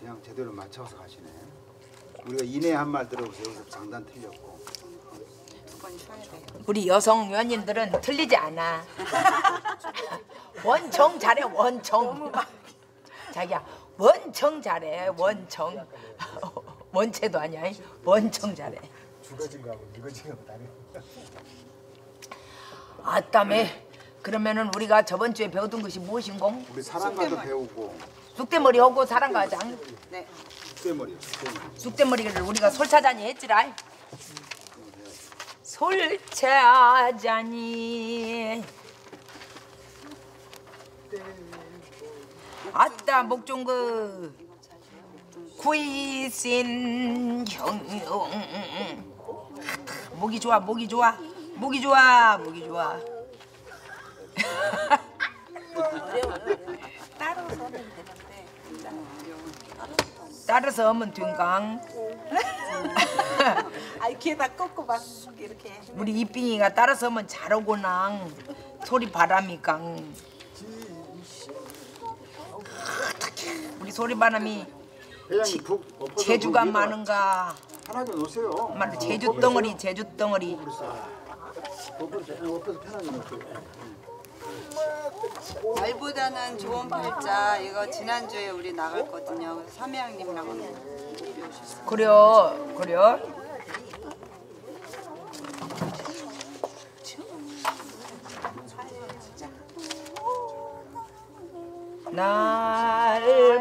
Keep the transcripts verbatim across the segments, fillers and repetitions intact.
그냥 제대로 맞춰서 가시네. 우리가 이내 한 말 들어보세요. 여기서 장단 틀렸고. 우리 여성 위원님들은 틀리지 않아. 원청 잘해 원청. 자기야 원청 잘해 원청. 원체도 아니야. 원청 잘해. 죽어진 거하고 늙어진 거하고 다르네. 아따매. 그러면은 우리가 저번 주에 배우던 것이 무엇인공? 우리 사랑가도 배우고. 쑥대머리 하고 사랑가장. 네. 쑥대머리. 쑥대머리. 쑥대머리를 우리가 솔차자니 했지라. 솔차자니. 아따 목종그 구이신 형용. 목이 좋아 목이 좋아 목이 좋아 목이 좋아. 따로서 하면 되는데 따라서 하면 된강. 아이 귀에다 꽂고 막 이렇게 우리 이빙이가 따라서 하면 잘하고낭. 소리 바람이 강. 우리 소리 바람이 회장님 북 엎어서 제주가 위에다가 많은가. 편하게 놓으세요. 말로 제주 덩어리 제주 덩어리. 엎어서 엎어서 편하게 놓으세요. 말보다는 좋은 팔자 이거 지난주에 우리 나갔거든요. 삼양님랑은 그래요 그래요. 날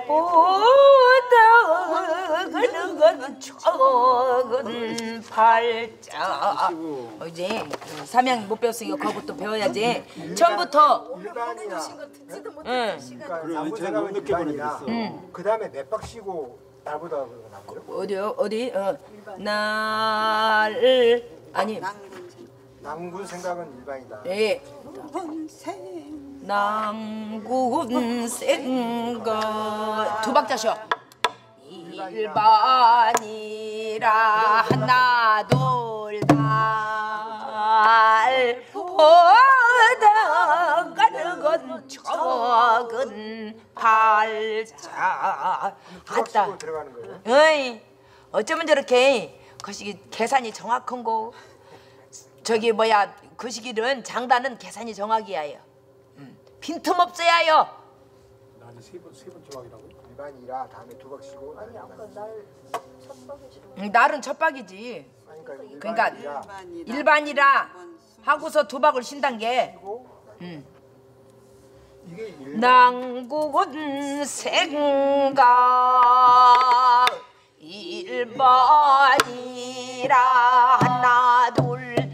보다 그는 건 적은 팔자. 이제 삼양 못 배웠으니까 그것도 배워야지. 처음부터. 일반이나 응. 그러니까 그래, 남부 제가 생각은 늦게 일반이나 보내드렸어. 그 다음에 몇 박 쉬고 날보다 그러고 나고요? 어디요 어디? 어. 날 아니 낭군생 남군 생각은 일반이다. 예. 본생 남군 생각 두 박자 쉬어. 일반이라 하나 둘달 보다 가는 건 적은 팔자. 두박 아따. 쉬고 들어가는 거예요? 어이 어쩌면 저렇게 그 시기 계산이 정확한 거. 저기 뭐야 그 시기는 장단은 계산이 정확이야요. 음. 빈틈 없어야 해요. 날이 세번 세 번 조각이라고? 일반이라 다음에 두 박 쉬고 아니 아까 음, 날은 첫 박이지. 그러니까 일반이라 일반이라 하고서 두 박을 쉰단 게. 쉬고 음. 이게 일반 난국은 생각 일반이라 하나 둘날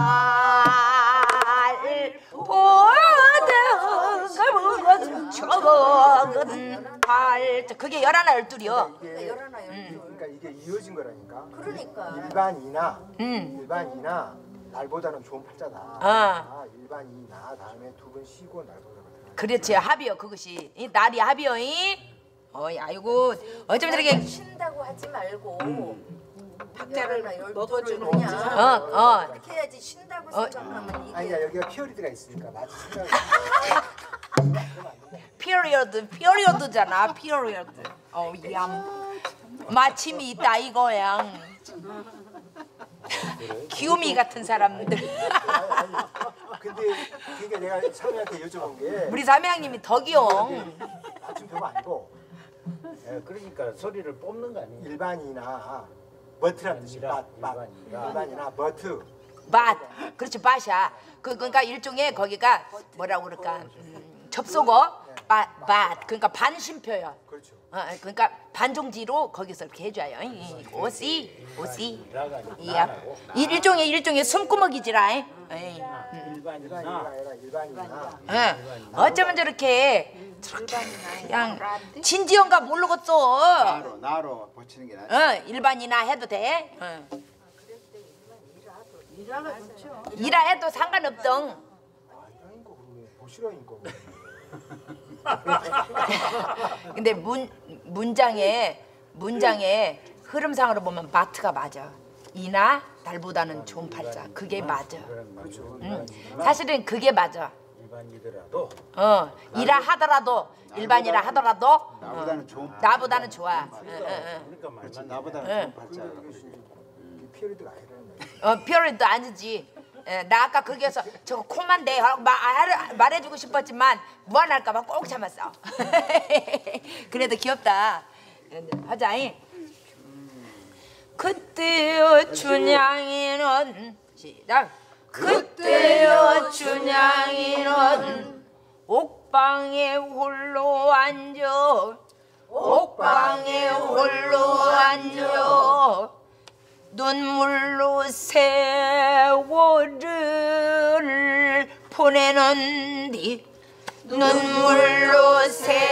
보다 가면 적은 팔자. 그게 열하나 열둘이요. 이게 그러니까 이게 이어진 거라니까. 그러니까. 일반이나 음. 일반이나 날보다는 좋은 팔자다. 아. 일반이나 다음에 두 번 쉬고 날보다 들어가. 그렇지 합이요 그것이. 이 날이 합이요. 이. 어이 아이고 어쩌면 저렇게. 쉰다고 하지 말고 박자를 열하나 먹어주는 열두를 그냥 거지. 어 어. 이렇게 해야지 쉰다고 어. 생각하면 이게 아니야 여기가 피어리드가 있으니까 맞지 생각. 피리어드 피리어드잖아 피리어드. 어얌 마침이 있다 이거야. 기우미 같은 사람들. 근데 그러니까 내가 사모님한테 여쭤본 게 우리 삼양님이 덕이요. 맞춤 표가 아니고 예, 그러니까 소리를 뽑는 거 아니에요? 일반이나 버트라는 뜻이 일반이라, 밭, 밭. 일반이라. 일반이나 버트. 밭 그렇지 밭이야. 그 그러니까 일종의 거기가 뭐라고 그럴까 음, 접속어 밭 밭 그러니까 반심표요. 그렇죠. 어, 그러니까 반종지로 거기서 이렇게 해줘요. 이, 오씨 오씨 일화가 아니고 이야 나라고. 일- 일종의 일종의 숨구멍이지라. 에이. 일반이나 일반이나 아니라 일반이나. 예. 어쩌면 저렇게 저렇게 그냥 진지연가 모르겠어. 나로 나로 붙이는 게 낫지. 어, 일반이나 해도 돼. 어. 일하 해도 상관없덩. 아 이거 그러네. 보시라니까. 근데 문 문장에 문장에 흐름상으로 보면 마트가 맞아. 이나 달보다는 좋은 팔자. 그게 맞아. 그렇죠. 응. 사실은 그게 맞아. 일반이더라도 어 일하 하더라도 일반이라 하더라도 나보다는 좋은 나보다는 좋아. 응, 응, 그러니까 그렇지, 말만 나보다는 응. 좋은 팔자야. 피어리드가 아니라는 거야. 응. 어 피어리도 아니지. 예, 나 아까 거기에서 저거 콩만 내 말, 말해주고 싶었지만 무안할까봐 꼭 참았어. 그래도 귀엽다. 하자잉. 그때여 춘향이는 시작. 그때여 춘향이는 옥방에 홀로 앉아 옥방에 홀로 앉아 눈물로 세월을 보내는디 눈물로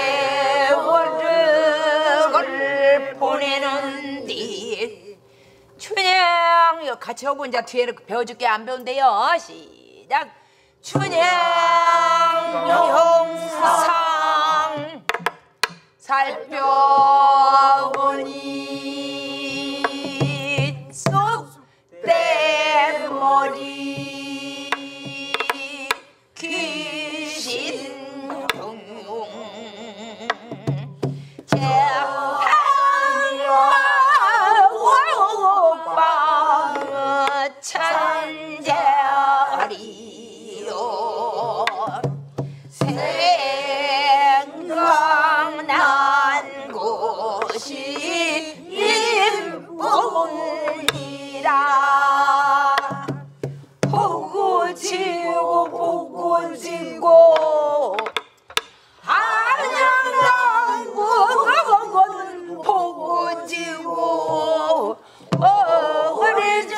세월을 보내는디 춘향 이거 같이 하고 이제 뒤에 배워줄게. 안 배운대요. 시작. 춘향 형상 살펴보니 쏙대머리 귀신 흉 오빠 천재리요 생각난 곳이 인봉이라 보고 지고 보고 지고 한양난 곳은 보고 지고 어리정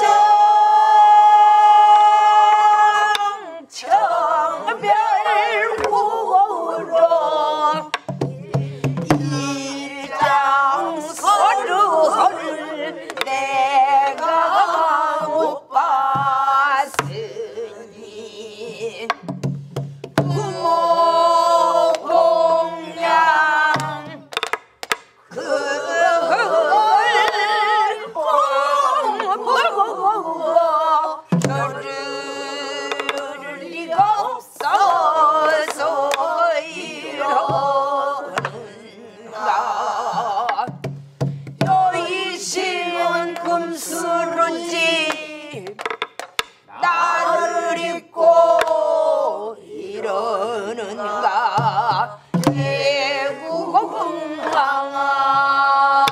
청별구로 일장서를 내가 못 봤으니 부모 공양 그걸 겨를 리가 없어서 이러는가 여의시은 금수런지 나를 잊고 이러는가 대구공항아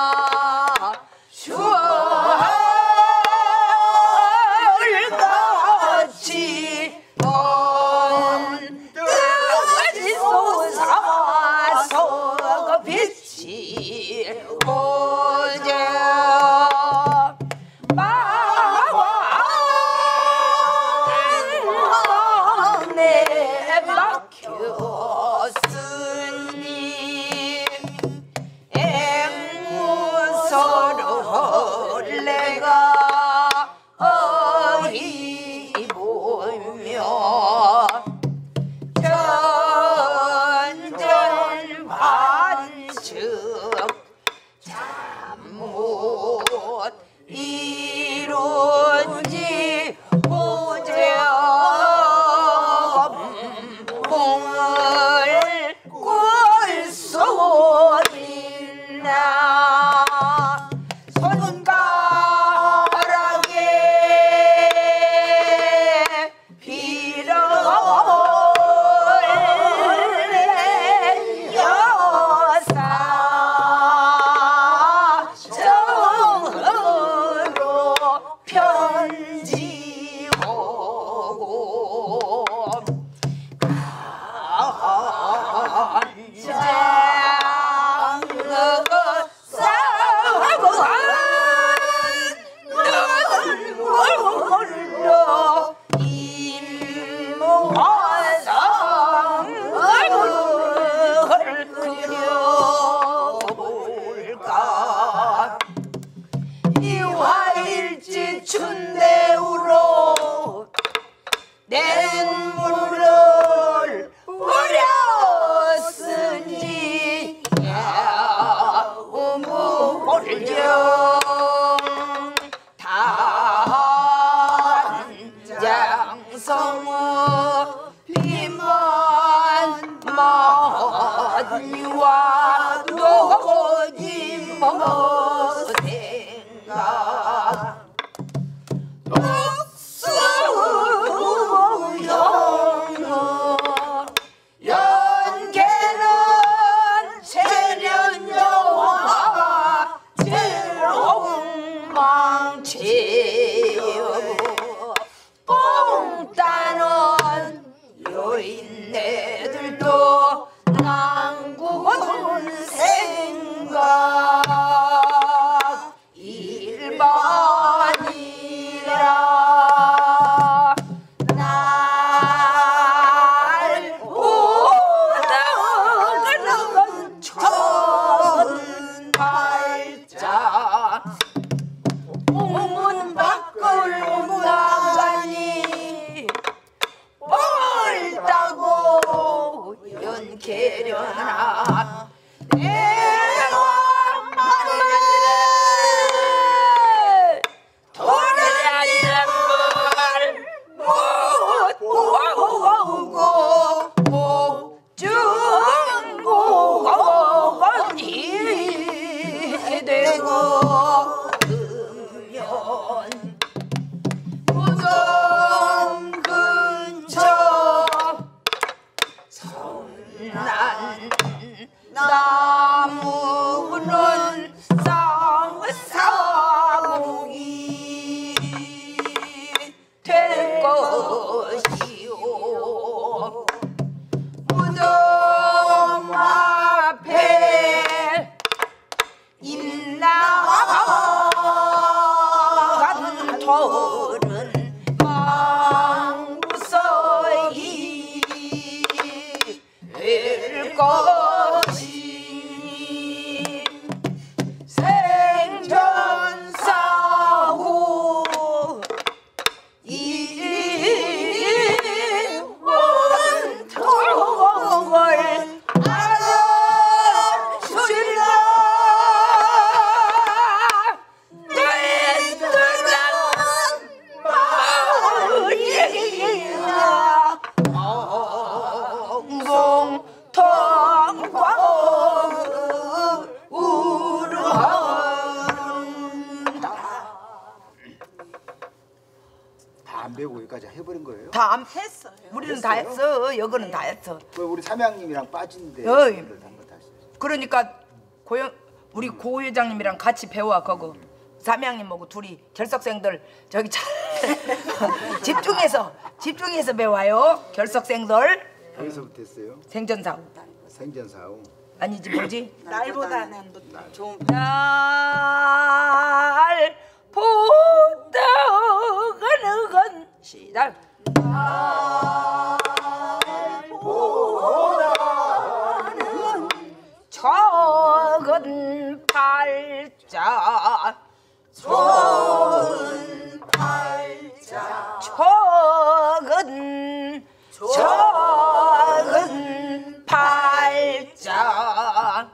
주얼같이 언뜻이 솟아서 그 빛이 오자 마음에 막혔으니 앵무서를 내가 어이 보며 전전반측 잠못 이룬지 오제엄 공을 꿀 쏘리나 손가락에 빌어올래 여사 정으로 편지 오고 간장어 싸고 눈물로 임화상을 그려볼까 이 화일지 춘대우로 내 눈물을 뿌렸으니 야우물정 단장성어 빗물 와도지 못생각 연계는 체련여와 칠홍망치고 뽕 따는 여인네들도 난구군 생각 일반이라 날 보다가는 천발자 뽕은 밖을 못 나가니 뽕을 따고 연계려나 내가 만만해 돌아다니는 못 보고 복중고건이 되고 면 무덤 근처 선난 나무는 쌍사목이 될 것이요 무덤 앞에 임나간 돌은 망무서이 될 것이니 생전사후 이원통을 알아주리라 너의 뜻은 마을이야 엉공통광 우르한다 다 안 배우고 여기까지 해버린 거예요? 다 안 했어요. 우리는 다 했어. 여거는 다 했어. 그 우리 삼양님이랑 빠진데 어이. 한거 다 했어요. 그러니까 고영 우리 고 회장님이랑 같이 배워 거고 삼양님하고 둘이 결석생들 저기 잘 집중해서 집중해서 배워요. 결석생들 어디서부터 했어요? 생전사후 생전사후. 아니지 뭐지? 날보다는 좋은 날 보다가는 건 시작 적은 팔자 적은 팔자 적은 적은 팔자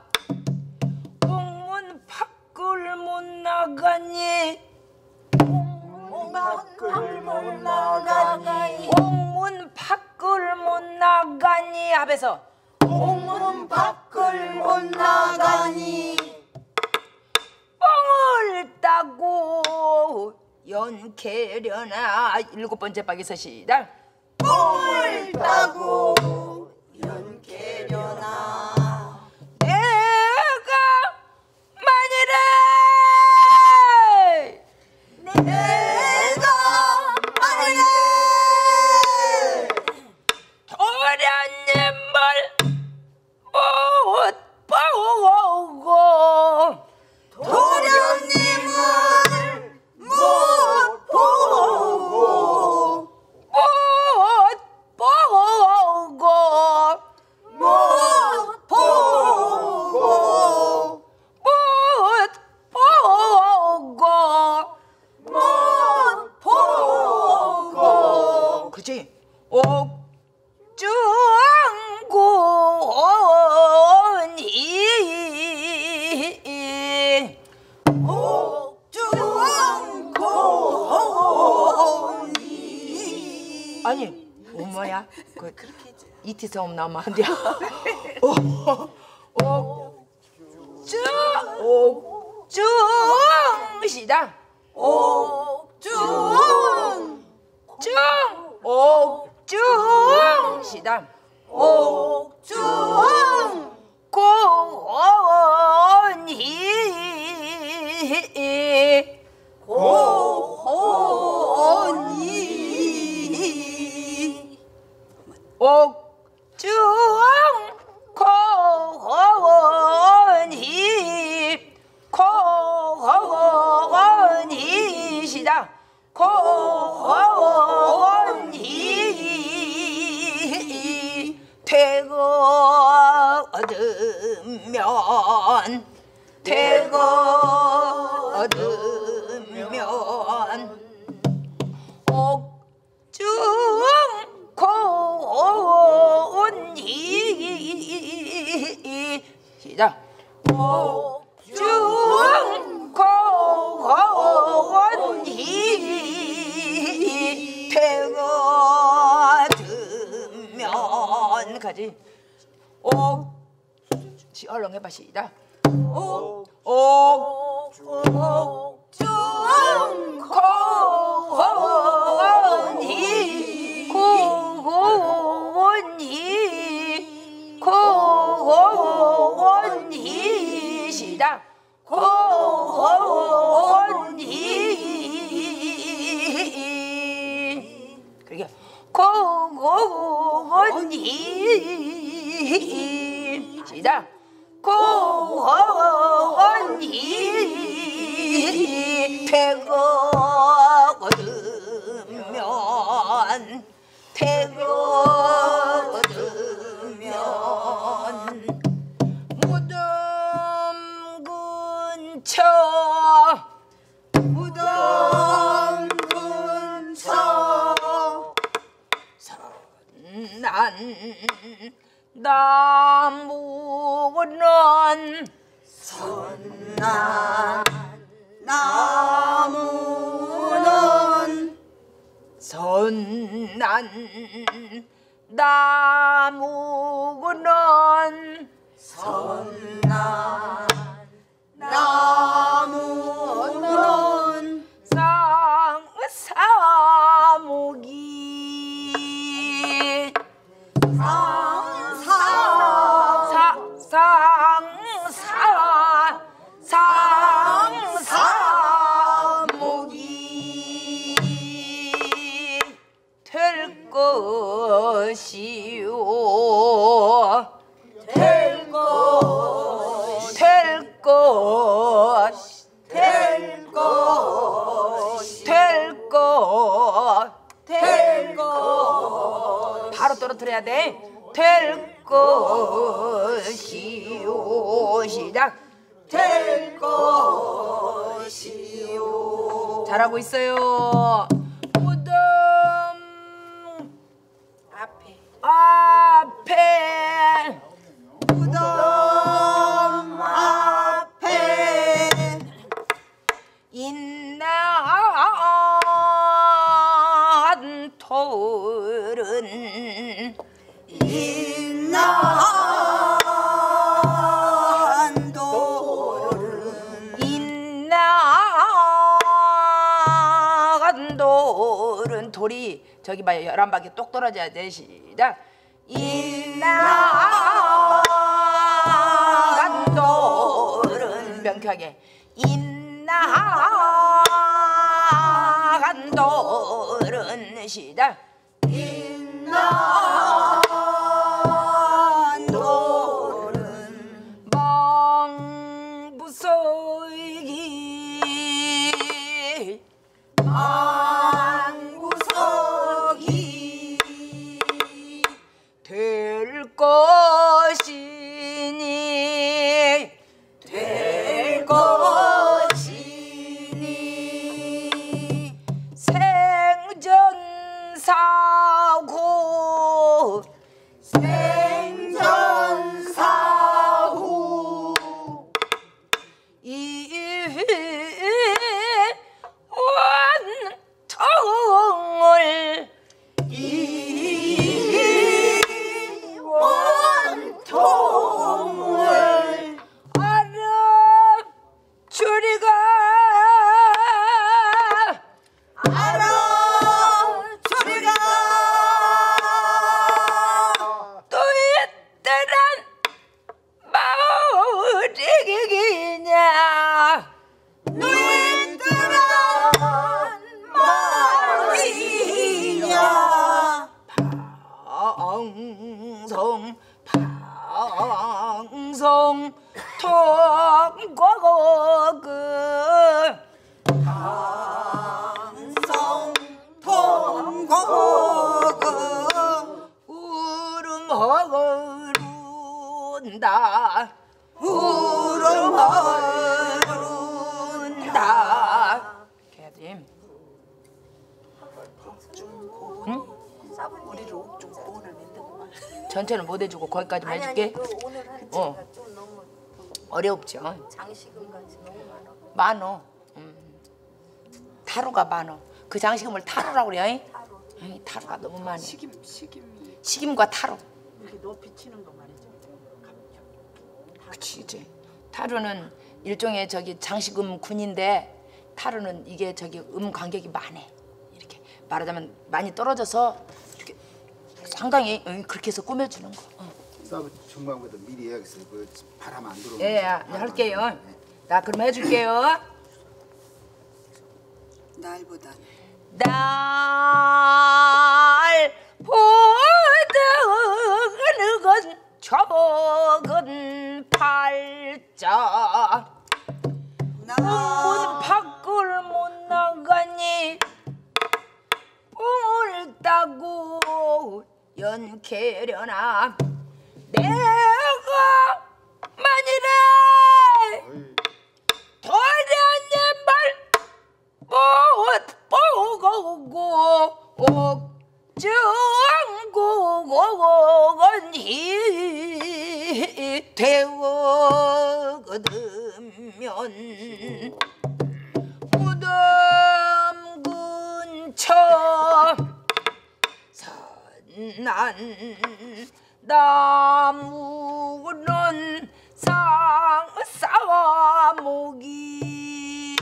공문 밖을 못 나가니 밖을 못 나가니 공문 밖을 못 나가니 앞에서 공문 밖을 못 나가니 뻥을 따고 연케려나 일곱 번째 박에서 시작 뻥을 따고 연케려나 내가 만일에 내가 만일에 도련님을 못 보고 도련님을 못 보고 못 보고 못 보고 못 보고 못 보고 그치? 옥중고니 옥중고니 아니 엄마야 그 이티 싸움 나면 안 돼. 옥중 옥중 시작 옥중 중 옥중 시작 옥중 고온이 고온이 옥중 고온이 고온이 시작 고온이 되거든 되거든 옥중 고온이 시작 옥중 고온이 되거든 가지 옥 시 얼른 해봐 시작 옥 옥 옥중 고온이 고온이 고온이 시작 고온이 그러게 고온이 시작 고온이 되거든 되거든 무덤 근처 무덤 근처 난 나무는 선난 나무는 선난 나무는 선난 나무는 상사무기 상사 사 상사 상사무기 될 것이요 될 것, 될 것, 될 것, 될 것, 될 것, 바로 떨어뜨려야 돼. 될 것이요 시작. 될 것이요. 잘하고 있어요. 무덤 앞에 앞에 무덤 앞에 있는 돌은 있는 돌은 있는 돌은 돌이 저기 봐요. 열한 바퀴 똑 떨어져야 돼. 시작. 있는 돌은 명쾌하게 있는 돌은 시작. 있는 돌은 망부석이 망구석이 될 것이니 될 것이니 생전사고 생전사후 이 원통을 이 원통을 고고 울음 허거룬다 울음 허거룬다 이렇게 해야지. 우리를 옥중 고원을 만들구만. 전체는 못 해주고 거기까지만 아니 아니 해줄게. 그 오늘 한 어. 제가 좀 너무 어렵죠. 장식금 같이 너무 많아. 많어. 음. 타로가 많어. 그 장식금을 타로라고 그래. 잉? 타로. 이 타로가 너무 많아. 식임 식임 식임과 타로. 이렇게 높이 치는 거 말이죠. 그치 이제 타로는 일종의 저기 장식음 군인데 타로는 이게 저기 음 간격이 많네. 이렇게 말하자면 많이 떨어져서 이렇게 상당히 응, 그렇게 해서 꾸며주는 거. 어. 서브 중간부터 미리 해야겠어요. 그 바람 안 들어오면. 예, 예, 바람 안 할게요. 들어오면. 나 그럼 해줄게요. 날보다 날 보드는 건 적은 팔자 문 나 밖을 못 나가니 뽕을 따고 연케려나 내가 만일에 도련님 말못 보고 옥정고건이 되어거든면 무덤 근처 선난 나무는 상 싸와목이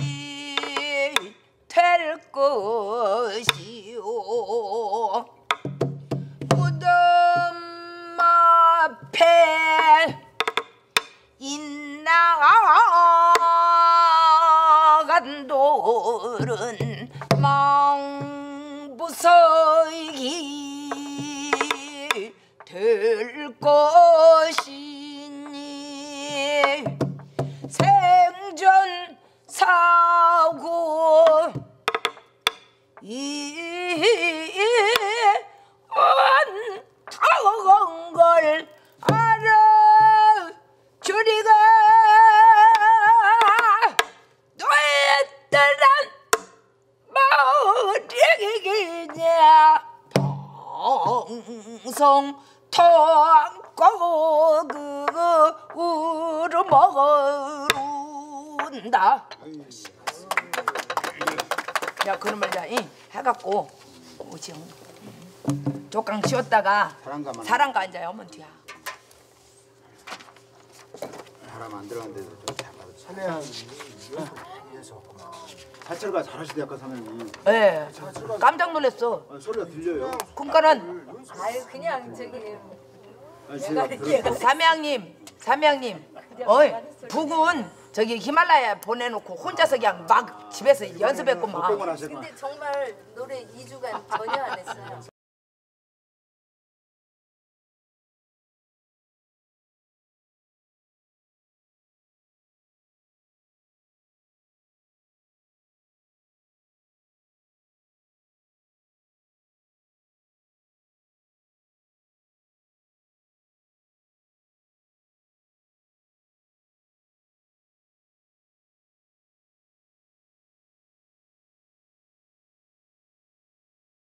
될 것이오 무덤 앞에 인나간 돌은 망부서기 될 것이니 생전 사고 이언 걸 알아주리가 너희들은 머리기냐 방송 통고 그 우르 먹어룬다. 야 그놈을 자 이, 해갖고 오지 조강 씌웠다가 사랑가만. 사랑가 앉아요 어머 뒤야. 바람 안 들어간데도 좀 잡아도 참. 사내한 위해서 없구나. 사철가 잘하시대 아까 사장님. 예 깜짝 놀랐어. 아, 소리가 들려요. 그러니까는 아유 그냥 저기 아니, 제가 들었 삼양님 삼양님 어이 북은 저기 히말라야 보내놓고 혼자서 그냥 막 집에서 연습했구만. 백번 하셨구만. 근데 정말 노래 이 주간 전혀 안 했어요.